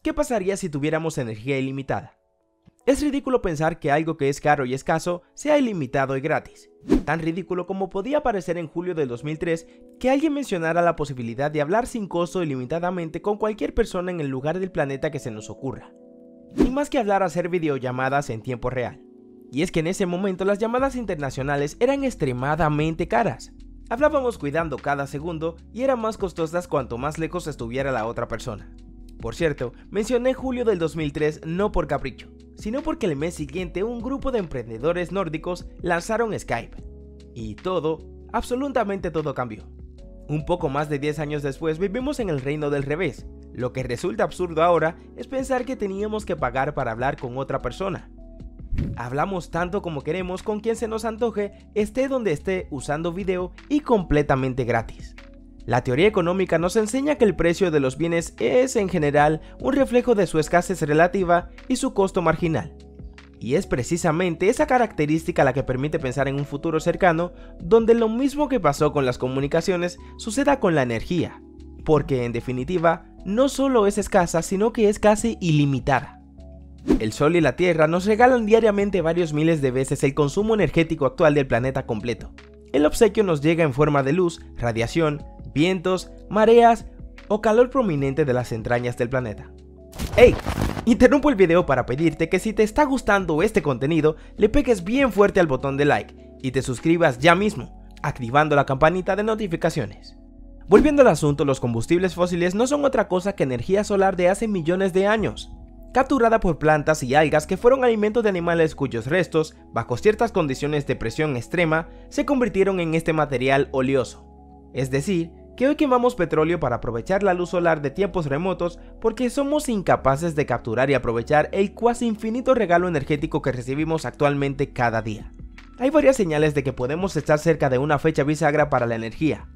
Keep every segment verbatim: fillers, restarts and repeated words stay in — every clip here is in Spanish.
¿qué pasaría si tuviéramos energía ilimitada? Es ridículo pensar que algo que es caro y escaso sea ilimitado y gratis. Tan ridículo como podía parecer en julio del dos mil tres que alguien mencionara la posibilidad de hablar sin costo ilimitadamente con cualquier persona en el lugar del planeta que se nos ocurra. Y más que hablar, hacer videollamadas en tiempo real. Y es que en ese momento las llamadas internacionales eran extremadamente caras. Hablábamos cuidando cada segundo y eran más costosas cuanto más lejos estuviera la otra persona. Por cierto, mencioné julio del dos mil tres no por capricho, sino porque el mes siguiente un grupo de emprendedores nórdicos lanzaron Skype. Y todo, absolutamente todo cambió. Un poco más de diez años después vivimos en el reino del revés. Lo que resulta absurdo ahora es pensar que teníamos que pagar para hablar con otra persona. Hablamos tanto como queremos con quien se nos antoje, esté donde esté, usando video y completamente gratis. La teoría económica nos enseña que el precio de los bienes es, en general, un reflejo de su escasez relativa y su costo marginal. Y es precisamente esa característica la que permite pensar en un futuro cercano, donde lo mismo que pasó con las comunicaciones suceda con la energía, porque en definitiva, no solo es escasa, sino que es casi ilimitada. El Sol y la Tierra nos regalan diariamente varios miles de veces el consumo energético actual del planeta completo. El obsequio nos llega en forma de luz, radiación, vientos, mareas o calor prominente de las entrañas del planeta. ¡Hey! Interrumpo el video para pedirte que si te está gustando este contenido, le pegues bien fuerte al botón de like y te suscribas ya mismo, activando la campanita de notificaciones. Volviendo al asunto, los combustibles fósiles no son otra cosa que energía solar de hace millones de años, capturada por plantas y algas que fueron alimentos de animales cuyos restos, bajo ciertas condiciones de presión extrema, se convirtieron en este material oleoso. Es decir, que hoy quemamos petróleo para aprovechar la luz solar de tiempos remotos porque somos incapaces de capturar y aprovechar el cuasi infinito regalo energético que recibimos actualmente cada día. Hay varias señales de que podemos estar cerca de una fecha bisagra para la energía,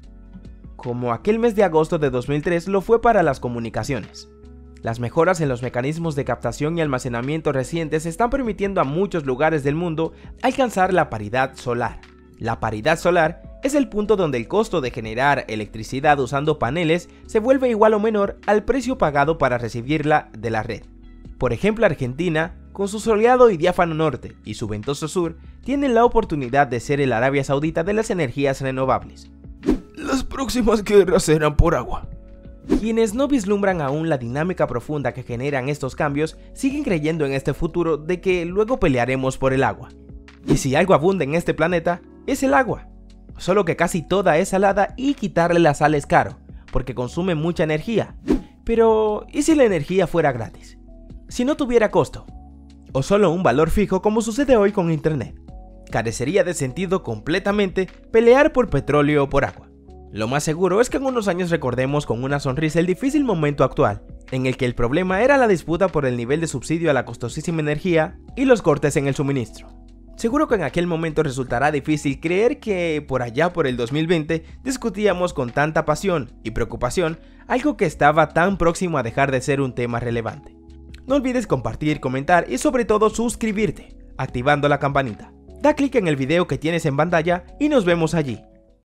como aquel mes de agosto de dos mil tres lo fue para las comunicaciones. Las mejoras en los mecanismos de captación y almacenamiento recientes están permitiendo a muchos lugares del mundo alcanzar la paridad solar. La paridad solar es el punto donde el costo de generar electricidad usando paneles se vuelve igual o menor al precio pagado para recibirla de la red. Por ejemplo, Argentina, con su soleado y diáfano norte y su ventoso sur, tiene la oportunidad de ser el Arabia Saudita de las energías renovables. Las próximas guerras serán por agua. Quienes no vislumbran aún la dinámica profunda que generan estos cambios siguen creyendo en este futuro de que luego pelearemos por el agua. Y si algo abunda en este planeta, es el agua. Solo que casi toda es salada y quitarle la sal es caro, porque consume mucha energía. Pero, ¿y si la energía fuera gratis? Si no tuviera costo, o solo un valor fijo como sucede hoy con internet. Carecería de sentido completamente pelear por petróleo o por agua. Lo más seguro es que en unos años recordemos con una sonrisa el difícil momento actual, en el que el problema era la disputa por el nivel de subsidio a la costosísima energía y los cortes en el suministro. Seguro que en aquel momento resultará difícil creer que por allá por el dos mil veinte discutíamos con tanta pasión y preocupación algo que estaba tan próximo a dejar de ser un tema relevante. No olvides compartir, comentar y sobre todo suscribirte, activando la campanita. Da clic en el video que tienes en pantalla y nos vemos allí.